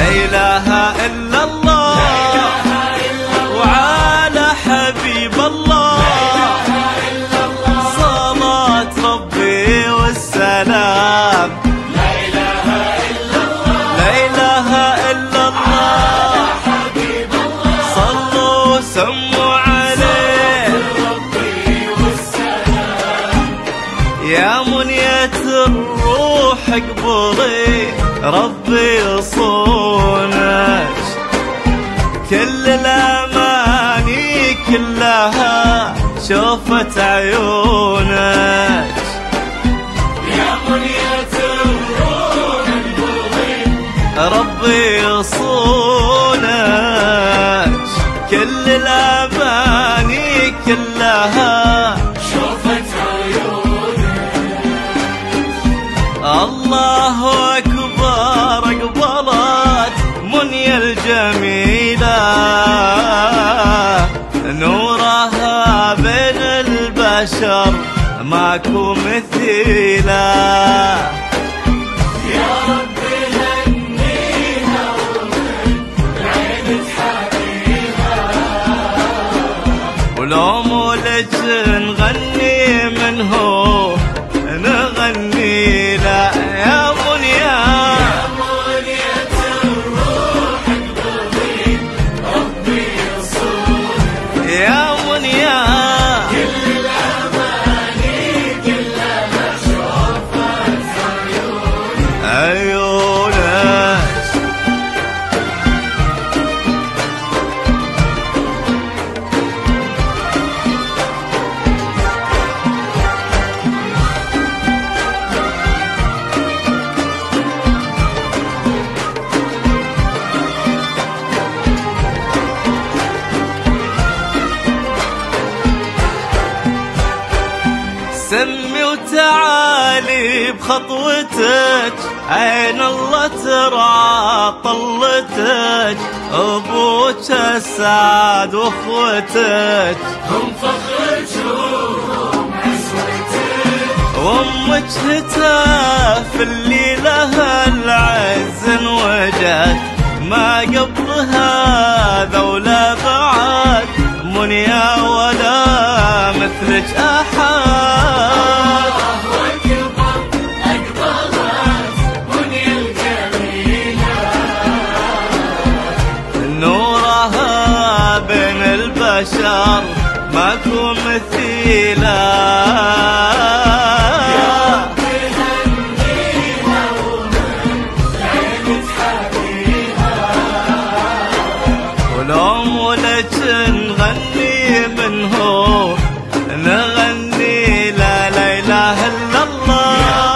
إله إلا الله وعلى حبيب الله صلاة ربي والسلام. لا إله إلا الله لا إله إلا الله حبيب الله صلوا وسموا عليه ربي والسلام. يا منية الروح اقبضي ربي يصونك كل الأماني كلها شوفت عيونك. يا منية الروح اقبضي ربي يصونك كل الأماني كلها شوفت عيونك. الله أكبر اقبلت منيا الجميلة نورها بين البشر ماكو مثيلة. يا ربي هنيها ومن العين تحبيها ولو مولج نغني منه نغني لا. يا منيا يا منيا كل الأماني كلها شوفت عيونك. سمي وتعالي بخطوتك عين الله ترعى طلتك ابوك السعد واخوتك هم فخرك وهم عزوتك وامك هتاف اللي لها العز انوجد ما قبل هذا ولا بعد منيا ولا مثلك احد. نورها بين البشر ماكو مثيلة. يا ربي هنيها ومن العين تحبيها ولو مولج نغني منه نغني لا لا إله إلا الله.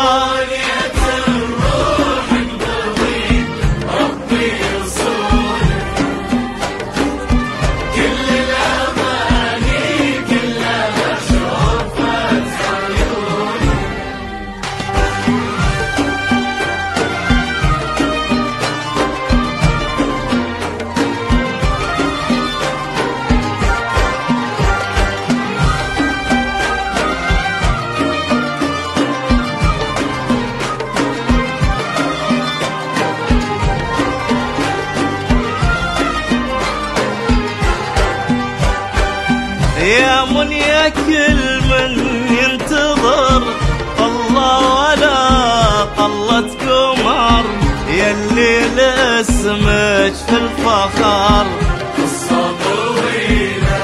يا منيا كل من ينتظر الله ولا طلت قمر يلي لاسمك في الفخر قصة طويلة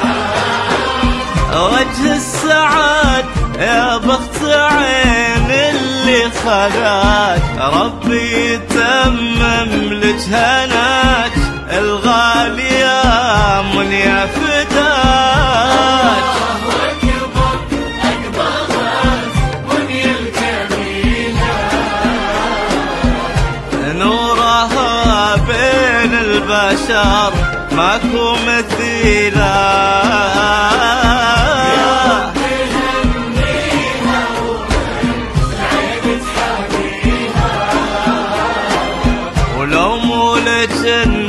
وجه السعد يا بخت عين اللي خلاك ربي يتمم لك هناك الغالية منيا فداك. نورها بين البشر ماكو مثيلة. يا ربي هنيها ومن العين تحبيها ولو مولج